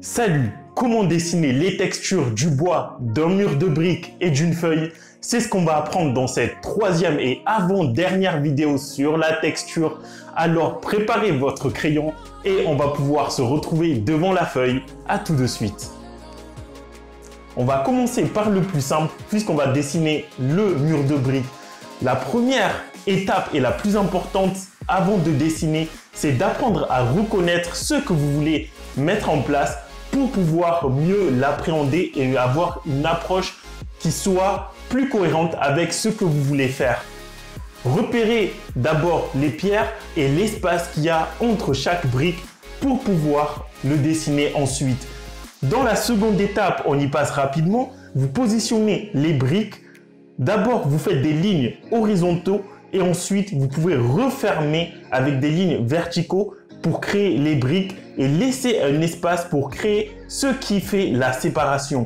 Salut! Comment dessiner les textures du bois, d'un mur de briques et d'une feuille? C'est ce qu'on va apprendre dans cette troisième et avant-dernière vidéo sur la texture. Alors préparez votre crayon et on va pouvoir se retrouver devant la feuille. À tout de suite. On va commencer par le plus simple puisqu'on va dessiner le mur de briques. La première étape et la plus importante avant de dessiner, c'est d'apprendre à reconnaître ce que vous voulez mettre en place pour pouvoir mieux l'appréhender et avoir une approche qui soit plus cohérente avec ce que vous voulez faire. Repérez d'abord les pierres et l'espace qu'il y a entre chaque brique pour pouvoir le dessiner ensuite. Dans la seconde étape, on y passe rapidement. Vous positionnez les briques. D'abord, vous faites des lignes horizontaux et ensuite, vous pouvez refermer avec des lignes verticaux pour créer les briques et laisser un espace pour créer ce qui fait la séparation.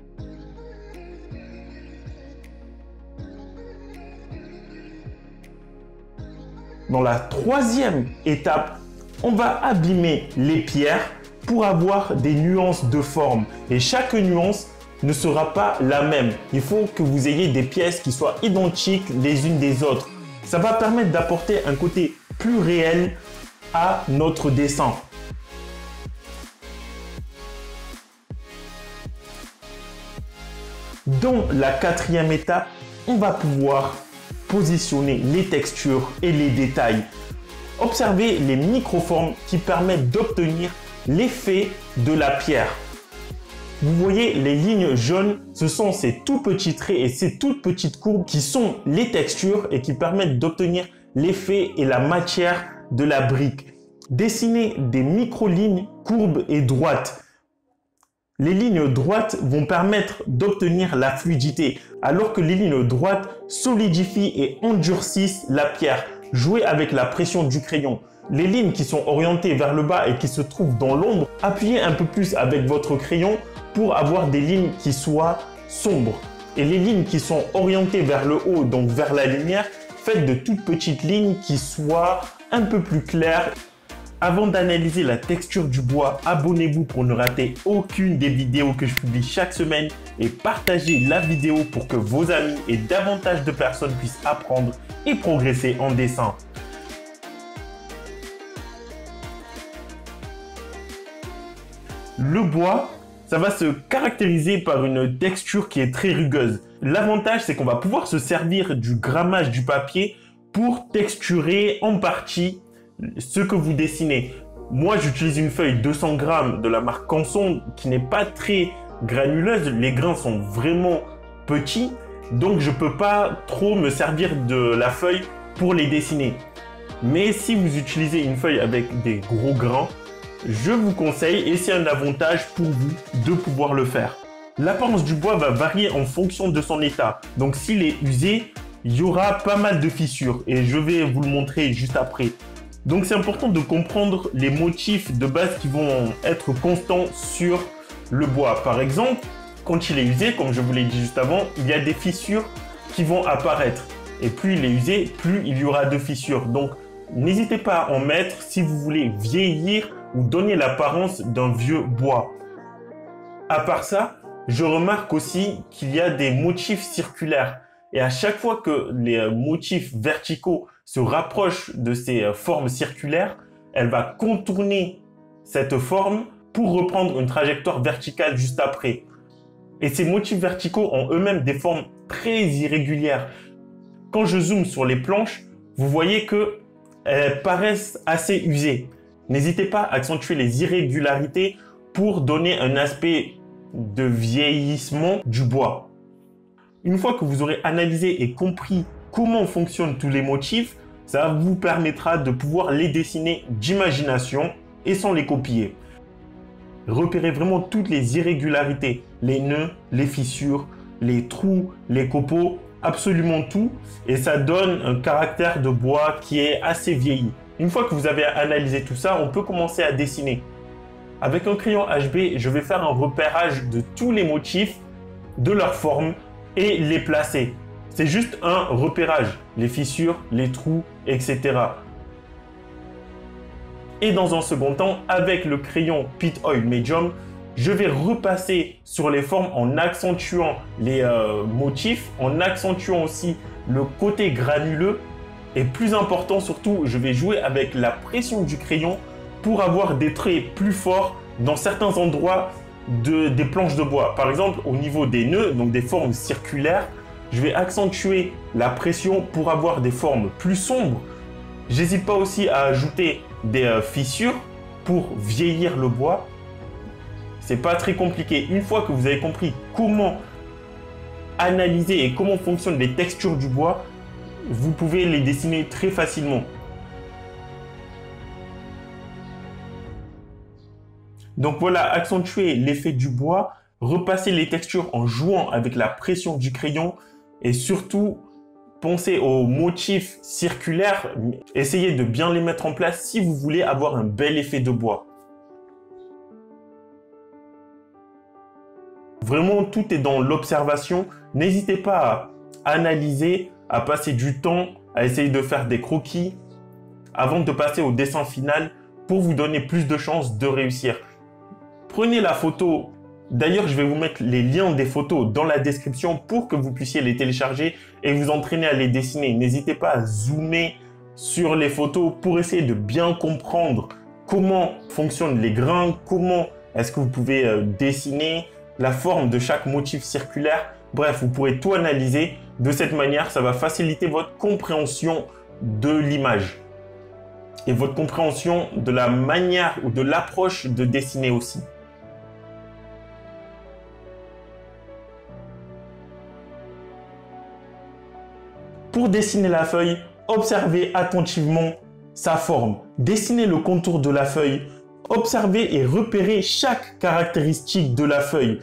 Dans la troisième étape, on va abîmer les pierres pour avoir des nuances de forme. Et chaque nuance ne sera pas la même. Il faut que vous ayez des pièces qui soient identiques les unes des autres. Ça va permettre d'apporter un côté plus réel à notre dessin. Dans la quatrième étape, on va pouvoir positionner les textures et les détails. Observez les microformes qui permettent d'obtenir l'effet de la pierre. Vous voyez les lignes jaunes, ce sont ces tout petits traits et ces toutes petites courbes qui sont les textures et qui permettent d'obtenir l'effet et la matière de la brique. Dessinez des micro-lignes courbes et droites. Les lignes droites vont permettre d'obtenir la fluidité, alors que les lignes droites solidifient et endurcissent la pierre. Jouez avec la pression du crayon. Les lignes qui sont orientées vers le bas et qui se trouvent dans l'ombre, appuyez un peu plus avec votre crayon pour avoir des lignes qui soient sombres. Et les lignes qui sont orientées vers le haut, donc vers la lumière, faites de toutes petites lignes qui soient un peu plus claires. Avant d'analyser la texture du bois, abonnez-vous pour ne rater aucune des vidéos que je publie chaque semaine et partagez la vidéo pour que vos amis et davantage de personnes puissent apprendre et progresser en dessin. Le bois, ça va se caractériser par une texture qui est très rugueuse. L'avantage, c'est qu'on va pouvoir se servir du grammage du papier pour texturer en partie ce que vous dessinez. Moi, j'utilise une feuille 200 grammes de la marque Canson qui n'est pas très granuleuse. Les grains sont vraiment petits, donc je ne peux pas trop me servir de la feuille pour les dessiner. Mais si vous utilisez une feuille avec des gros grains, je vous conseille, et c'est un avantage pour vous de pouvoir le faire. L'apparence du bois va varier en fonction de son état. Donc s'il est usé, il y aura pas mal de fissures et je vais vous le montrer juste après. Donc c'est important de comprendre les motifs de base qui vont être constants sur le bois. Par exemple, quand il est usé, comme je vous l'ai dit juste avant, il y a des fissures qui vont apparaître. Et plus il est usé, plus il y aura de fissures. Donc n'hésitez pas à en mettre si vous voulez vieillir ou donner l'apparence d'un vieux bois. À part ça, je remarque aussi qu'il y a des motifs circulaires. Et à chaque fois que les motifs verticaux se rapprochent de ces formes circulaires, elle va contourner cette forme pour reprendre une trajectoire verticale juste après. Et ces motifs verticaux ont eux-mêmes des formes très irrégulières. Quand je zoome sur les planches, vous voyez qu'elles paraissent assez usées. N'hésitez pas à accentuer les irrégularités pour donner un aspect de vieillissement du bois. Une fois que vous aurez analysé et compris comment fonctionnent tous les motifs, ça vous permettra de pouvoir les dessiner d'imagination et sans les copier. Repérez vraiment toutes les irrégularités, les nœuds, les fissures, les trous, les copeaux, absolument tout. Et ça donne un caractère de bois qui est assez vieilli. Une fois que vous avez analysé tout ça, on peut commencer à dessiner. Avec un crayon HB, je vais faire un repérage de tous les motifs, de leur forme et les placer. C'est juste un repérage, les fissures, les trous, etc. Et dans un second temps, avec le crayon Pit Oil Medium, je vais repasser sur les formes en accentuant les motifs, en accentuant aussi le côté granuleux. Et plus important surtout, je vais jouer avec la pression du crayon pour avoir des traits plus forts dans certains endroits des planches de bois. Par exemple, au niveau des nœuds, donc des formes circulaires, je vais accentuer la pression pour avoir des formes plus sombres. J'hésite pas aussi à ajouter des fissures pour vieillir le bois. C'est pas très compliqué. Une fois que vous avez compris comment analyser et comment fonctionnent les textures du bois, vous pouvez les dessiner très facilement. Donc voilà, accentuer l'effet du bois, repasser les textures en jouant avec la pression du crayon et surtout pensez aux motifs circulaires. Essayez de bien les mettre en place si vous voulez avoir un bel effet de bois. Vraiment, tout est dans l'observation. N'hésitez pas à analyser, à passer du temps, à essayer de faire des croquis avant de passer au dessin final pour vous donner plus de chances de réussir. Prenez la photo. D'ailleurs, je vais vous mettre les liens des photos dans la description pour que vous puissiez les télécharger et vous entraîner à les dessiner. N'hésitez pas à zoomer sur les photos pour essayer de bien comprendre comment fonctionnent les grains, comment est-ce que vous pouvez dessiner la forme de chaque motif circulaire. Bref, vous pourrez tout analyser. De cette manière, ça va faciliter votre compréhension de l'image et votre compréhension de la manière ou de l'approche de dessiner aussi. Pour dessiner la feuille, observez attentivement sa forme. Dessinez le contour de la feuille. Observez et repérez chaque caractéristique de la feuille.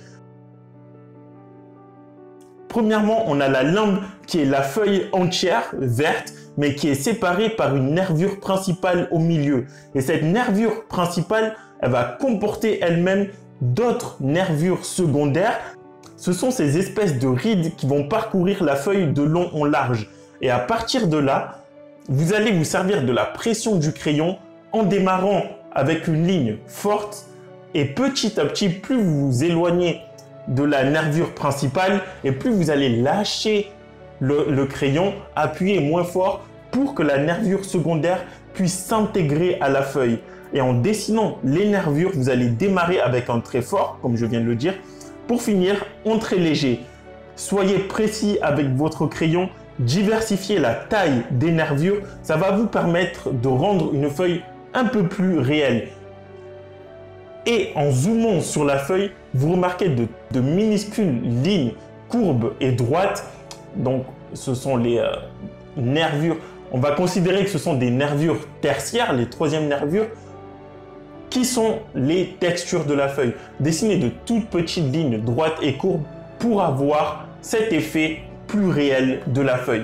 Premièrement, on a la limbe qui est la feuille entière, verte, mais qui est séparée par une nervure principale au milieu. Et cette nervure principale, elle va comporter elle-même d'autres nervures secondaires. Ce sont ces espèces de rides qui vont parcourir la feuille de long en large. Et à partir de là, vous allez vous servir de la pression du crayon en démarrant avec une ligne forte et petit à petit, plus vous vous éloignez de la nervure principale et plus vous allez lâcher le crayon, appuyer moins fort pour que la nervure secondaire puisse s'intégrer à la feuille. Et en dessinant les nervures, vous allez démarrer avec un trait fort, comme je viens de le dire, pour finir en trait léger. Soyez précis avec votre crayon, diversifiez la taille des nervures, ça va vous permettre de rendre une feuille un peu plus réelle. Et en zoomant sur la feuille, vous remarquez de minuscules lignes courbes et droites. Donc, ce sont les nervures. On va considérer que ce sont des nervures tertiaires, les troisièmes nervures, qui sont les textures de la feuille. Dessinez de toutes petites lignes droites et courbes pour avoir cet effet plus réel de la feuille.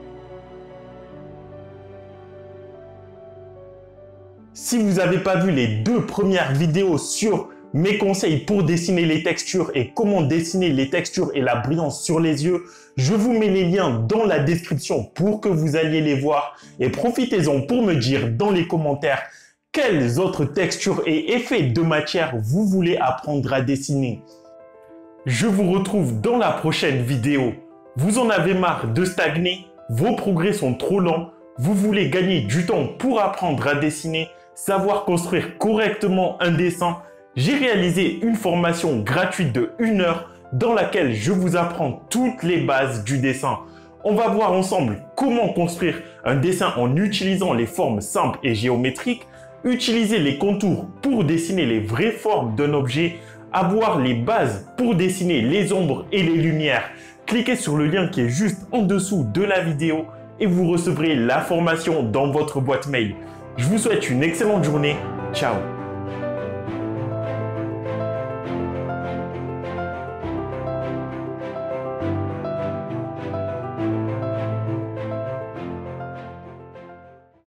Si vous n'avez pas vu les 2 premières vidéos sur mes conseils pour dessiner les textures et comment dessiner les textures et la brillance sur les yeux, je vous mets les liens dans la description pour que vous alliez les voir et profitez-en pour me dire dans les commentaires quelles autres textures et effets de matière vous voulez apprendre à dessiner. Je vous retrouve dans la prochaine vidéo. Vous en avez marre de stagner, vos progrès sont trop lents, vous voulez gagner du temps pour apprendre à dessiner, savoir construire correctement un dessin. J'ai réalisé une formation gratuite de 1 heure dans laquelle je vous apprends toutes les bases du dessin. On va voir ensemble comment construire un dessin en utilisant les formes simples et géométriques, utiliser les contours pour dessiner les vraies formes d'un objet, avoir les bases pour dessiner les ombres et les lumières. Cliquez sur le lien qui est juste en dessous de la vidéo et vous recevrez la formation dans votre boîte mail. Je vous souhaite une excellente journée. Ciao!